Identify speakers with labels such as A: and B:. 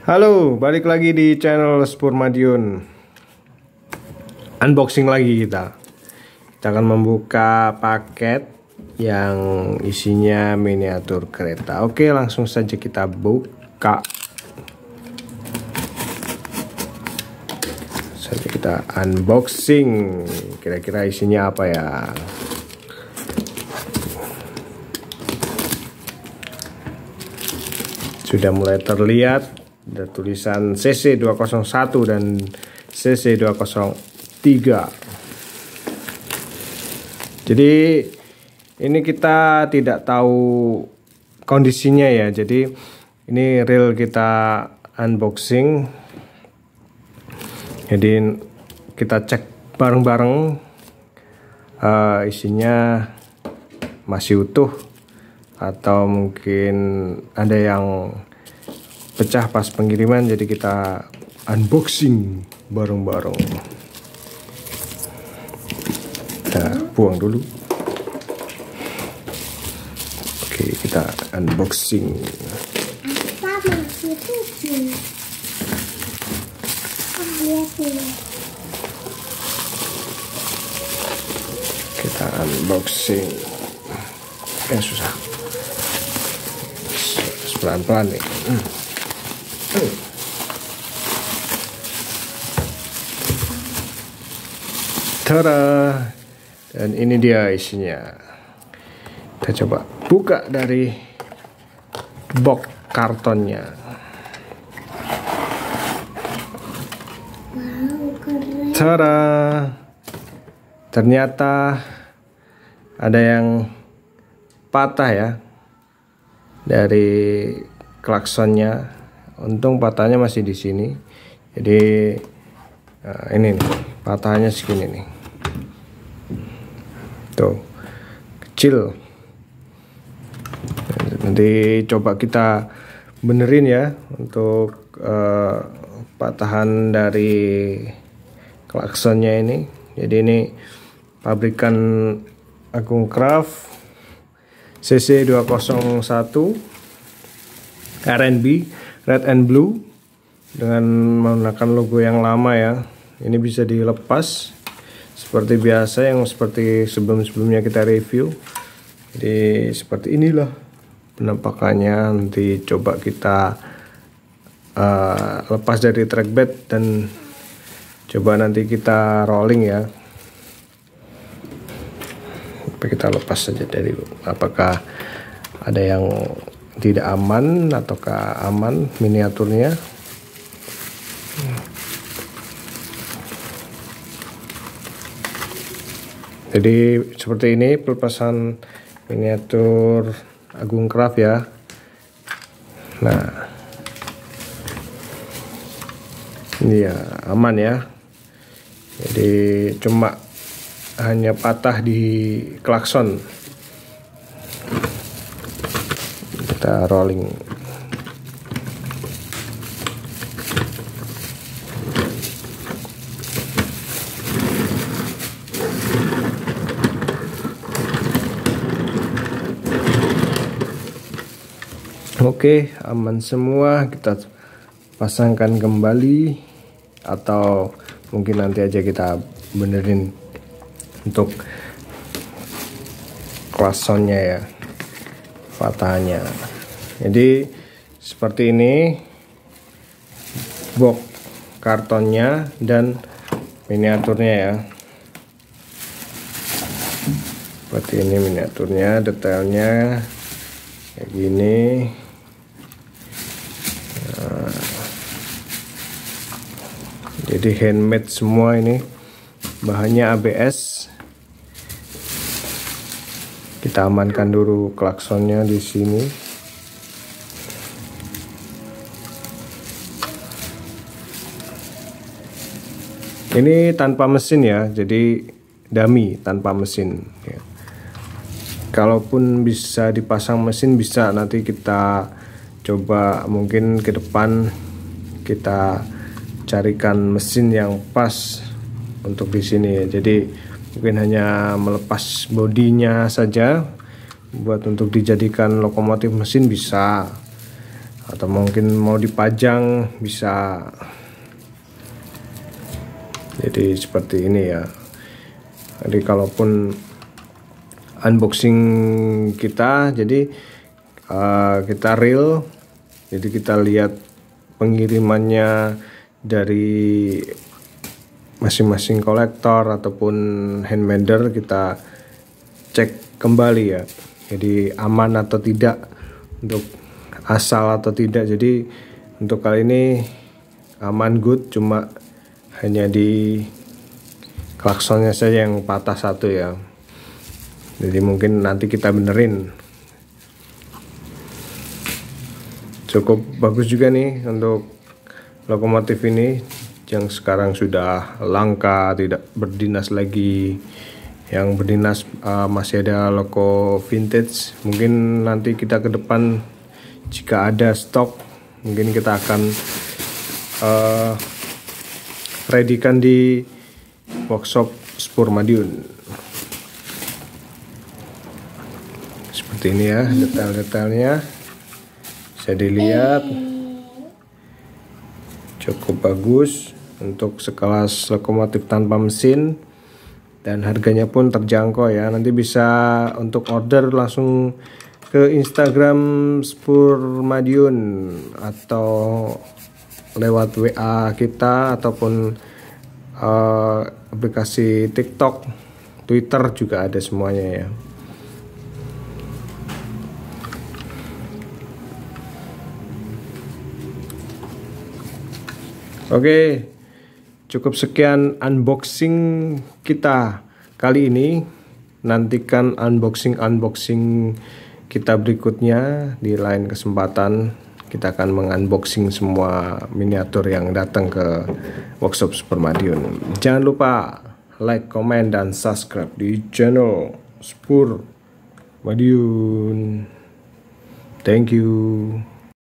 A: Halo, balik lagi di channel Spur Madiun. Unboxing lagi kita. Kita akan membuka paket yang isinya miniatur kereta. Oke, langsung saja kita buka. Saja kita unboxing. Kira-kira isinya apa ya? Sudah mulai terlihat. Ada tulisan CC201 dan CC203. Jadi ini kita tidak tahu kondisinya ya. Jadi ini real kita unboxing. Jadi kita cek bareng-bareng isinya masih utuh atau mungkin ada yang pecah pas pengiriman, jadi kita unboxing bareng-bareng. Kita buang dulu. Oke, kita unboxing. Kita unboxing. Susah. Pelan-pelan nih. Tada, dan ini dia isinya. Kita coba buka dari box kartonnya. Tada, ternyata ada yang patah ya dari klaksonnya. Untung patahnya masih di sini. Jadi ini nih, patahnya segini nih. Tuh, kecil. Nanti coba kita benerin ya untuk patahan dari klaksonnya ini. Jadi ini pabrikan Agung Craft CC201 R&B Red and Blue dengan menggunakan logo yang lama ya. Ini bisa dilepas seperti biasa, yang seperti sebelum-sebelumnya kita review. Jadi seperti inilah penampakannya. Nanti coba kita lepas dari trackbed dan coba nanti kita rolling ya. Kita lepas saja dari apakah ada yang tidak aman ataukah aman miniaturnya. Jadi seperti ini pelepasan miniatur Agung Craft ya. Nah, ini ya aman ya. Jadi cuma hanya patah di klakson. Kita rolling. Oke, aman semua. Kita pasangkan kembali atau mungkin nanti aja kita benerin untuk klaksonnya ya, patahnya. Jadi seperti ini box kartonnya dan miniaturnya ya. Seperti ini miniaturnya, detailnya kayak gini. Nah, jadi handmade semua ini, bahannya ABS. Kita amankan dulu klaksonnya di sini. Ini tanpa mesin ya, jadi dummy tanpa mesin ya. Kalaupun bisa dipasang mesin bisa, nanti kita coba mungkin ke depan kita carikan mesin yang pas untuk di sini ya. Jadi mungkin hanya melepas bodinya saja buat untuk dijadikan lokomotif mesin bisa, atau mungkin mau dipajang bisa. Jadi seperti ini ya. Jadi kalaupun unboxing kita, jadi kita real, jadi kita lihat pengirimannya dari masing-masing kolektor ataupun handmaker, kita cek kembali ya, jadi aman atau tidak, untuk asal atau tidak. Jadi untuk kali ini aman, good, cuma hanya di klaksonnya saja yang patah satu ya. Jadi mungkin nanti kita benerin. Cukup bagus juga nih untuk lokomotif ini yang sekarang sudah langka, tidak berdinas lagi. Yang berdinas masih ada loko vintage. Mungkin nanti kita ke depan jika ada stok, mungkin kita akan readykan di workshop Spur Madiun. Seperti ini ya detail-detailnya, bisa dilihat cukup bagus untuk sekelas lokomotif tanpa mesin, dan harganya pun terjangkau ya. Nanti bisa untuk order langsung ke Instagram Spur Madiun atau lewat WA kita, ataupun aplikasi TikTok, Twitter juga ada semuanya ya. Oke, cukup sekian unboxing kita kali ini. Nantikan unboxing kita berikutnya di lain kesempatan. Kita akan mengunboxing semua miniatur yang datang ke workshop Spur Madiun. Jangan lupa like, comment, dan subscribe di channel Spur Madiun. Thank you.